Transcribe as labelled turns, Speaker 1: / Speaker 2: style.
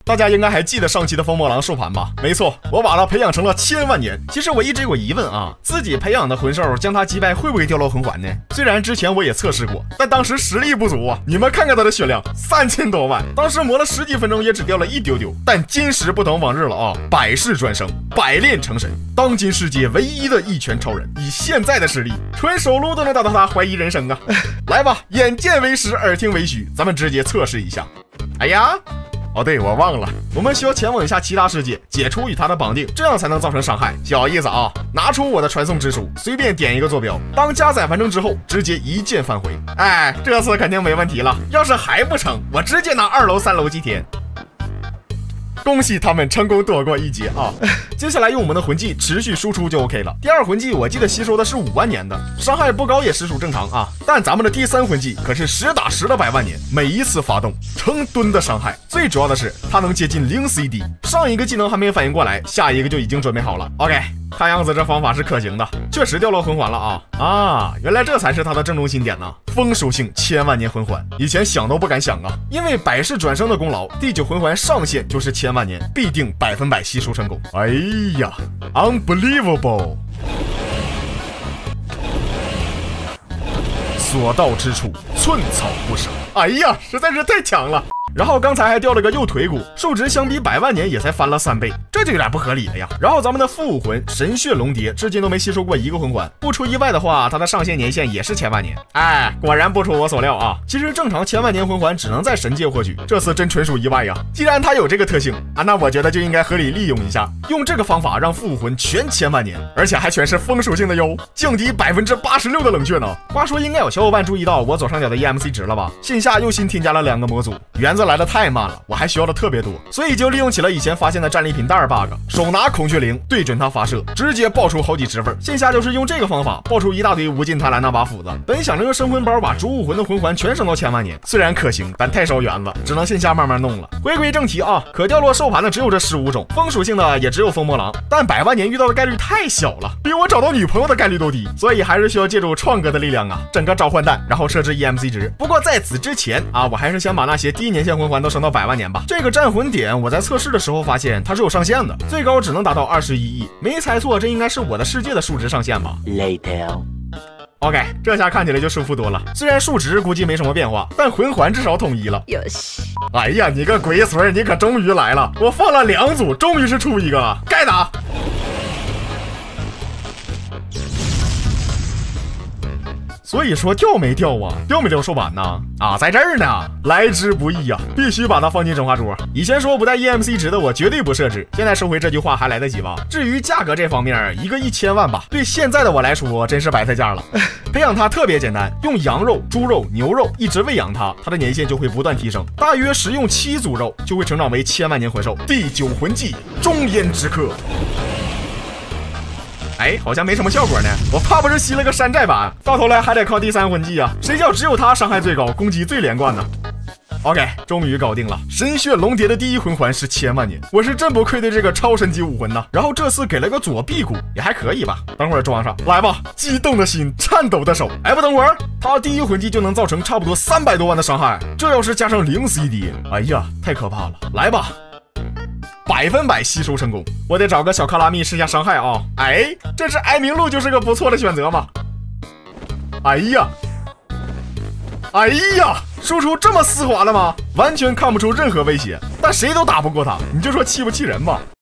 Speaker 1: 大家应该还记得上期的风魔狼兽盘吧？没错，我把它培养成了1000万年。其实我一直有个疑问啊，自己培养的魂兽将它击败会不会掉落魂环呢？虽然之前我也测试过，但当时实力不足啊。你们看看它的血量3000多万，当时磨了10几分钟也只掉了一丢丢。但今时不同往日了啊，百世转生，百炼成神，当今世界唯一的一拳超人，以现在的实力，纯手撸都能打到他怀疑人生啊！来吧，眼见为实，耳听为虚，咱们直接测试一下。哎呀！哦，对，我忘了，我们需要前往一下其他世界，解除与它的绑定，这样才能造成伤害。小意思啊！拿出我的传送之书，随便点一个坐标，当加载完成之后，直接一键返回。哎，这次肯定没问题了。要是还不成，我直接拿2楼、3楼祭天。恭喜他们成功躲过一劫啊！接下来用我们的魂技持续输出就 OK 了。第2魂技我记得吸收的是5万年的，伤害不高也实属正常啊。但咱们的第3魂技可是实打实的100万年，每一次发动成吨的伤害。最主要的是它能接近0 CD， 上一个技能还没反应过来，下一个就已经准备好了。OK。看样子这方法是可行的，确实掉落魂环了啊！原来这才是它的正中心点呢。风属性1000万年魂环，以前想都不敢想啊！因为百世转生的功劳，第9魂环上限就是1000万年，必定100%吸收成功。哎呀 ，unbelievable！ 所到之处，寸草不生。哎呀，实在是太强了！然后刚才还掉了个右腿骨，数值相比100万年也才翻了3倍，这就有点不合理了呀。然后咱们的副武魂神血龙蝶至今都没吸收过1个魂环，不出意外的话，它的上限年限也是1000万年。哎，果然不出我所料啊！其实正常1000万年魂环只能在神界获取，这次真纯属意外呀。既然它有这个特性啊，那我觉得就应该合理利用一下，用这个方法让副武魂全1000万年，而且还全是风属性的哟，降低86%的冷却呢。话说应该有小伙伴注意到我左上角的 EMC 值了吧？线下又新添加了2个模组，园子来的太慢了，我还需要的特别多，所以就利用起了以前发现的战利品袋 bug， 手拿孔雀翎对准它发射，直接爆出好几10份。线下就是用这个方法爆出一大堆无尽贪婪那把斧子。本想着用生魂包把主武魂的魂环全升到1000万年，虽然可行，但太烧园子，只能线下慢慢弄了。回归正题啊，可掉落兽盘的只有这15种，风属性的也只有风魔狼，但100万年遇到的概率太小了，比我找到女朋友的概率都低，所以还是需要借助创哥的力量啊，整个召唤蛋，然后设置 EMC 值。不过在此之前啊，我还是先把那些低年限魂环都升到100万年吧。这个战魂点我在测试的时候发现它是有上限的，最高只能达到21亿，没猜错，这应该是我的世界的数值上限吧。OK， 这下看起来就舒服多了。虽然数值估计没什么变化，但魂环至少统一了。哎呀，你个鬼孙，你可终于来了！我放了2组，终于是出一个，该打！所以说掉没掉啊？掉没掉兽板呢？啊，在这儿呢！来之不易呀，必须把它放进整化桌。以前说不带 EMC 值的我绝对不设置，现在收回这句话还来得及吧？至于价格这方面，一个1000万吧，对现在的我来说真是白菜价了。培养它特别简单，用羊肉、猪肉、牛肉一直喂养它，它的年限就会不断提升。大约食用7组肉就会成长为1000万年魂兽。第9魂技中烟之客。哎，好像没什么效果呢，我怕不是吸了个山寨版，到头来还得靠第3魂技啊！谁叫只有它伤害最高，攻击最连贯呢？ OK， 终于搞定了。神血龙蝶的第1魂环是1000万年，我是真不愧对这个超神级武魂呐。然后这次给了个左臂骨，也还可以吧。等会儿装上，来吧！激动的心，颤抖的手。哎，不等会儿，他第1魂技就能造成差不多300多万的伤害，这要是加上0 CD， 哎呀，太可怕了！来吧，100%吸收成功。我得找个小卡拉蜜试下伤害啊！哎，这只哀鸣鹿就是个不错的选择嘛。哎呀！ 哎呀，输出这么丝滑的吗？完全看不出任何威胁，但谁都打不过他，你就说气不气人吧？